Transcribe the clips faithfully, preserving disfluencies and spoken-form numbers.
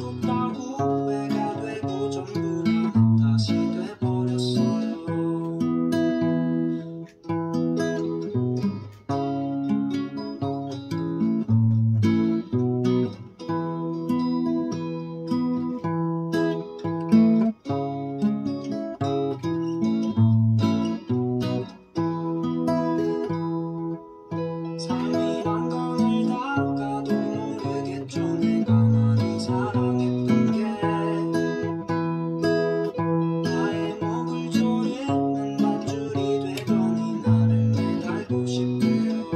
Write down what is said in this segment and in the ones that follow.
묻다 후회가 되고 전부 다 다시 돼버렸어요. 삶이란 건 알다가도 모르겠죠. 내가 많이 사랑했던 게 나의 먹을 조리는 밧줄이 되더니 나를 매달고 싶대요.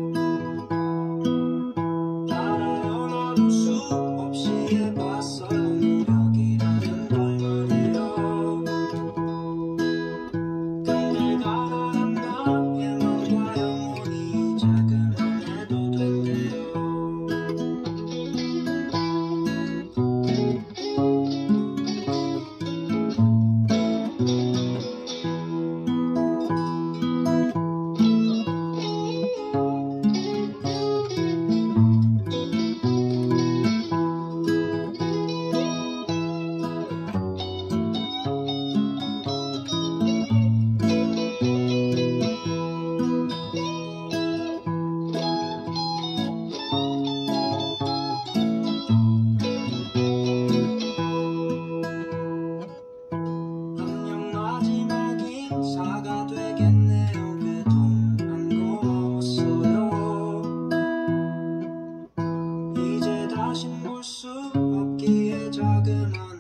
알아요, 나도 수없이 해봤어요. 노력이라는 걸 말이에요. 근데 가난한 나의 맘과 영혼이 이제 그만해도 된대요. 안녕 마지막 인사가 되겠네요. 그동안 고마웠어요. 이제 다신 볼 수 없기에 자그마한